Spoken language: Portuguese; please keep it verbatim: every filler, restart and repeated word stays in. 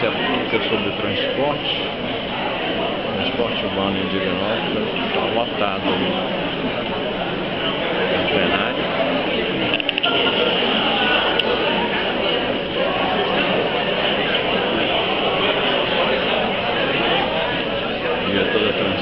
notícia pública sobre transporte, transporte urbano em Divinópolis, está lotado no plenário. Dia toda